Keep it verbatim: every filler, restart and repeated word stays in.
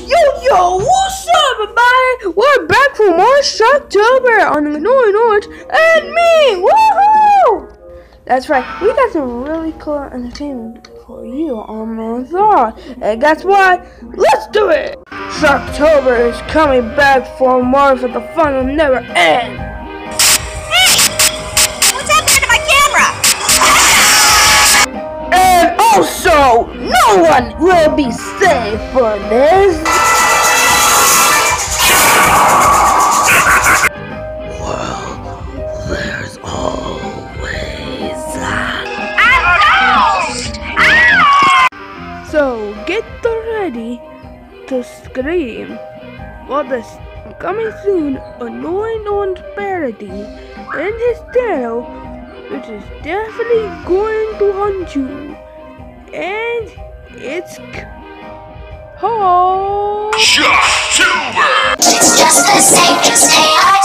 Yo, yo, what's up, everybody? We're back for more Shocktober on the Annoying Orange and me! Woohoo! That's right, we got some really cool entertainment for you on my thought. And guess what? Let's do it! Shocktober is coming back for more, for the fun will never end. Hey! What's happening to my camera? And also, no one will be safe for this. Well, there's always that. So get ready to scream for this coming soon Annoying Orange parody in his tail, which is definitely going to haunt you. And it's called Shocktober! It's just the same, just A I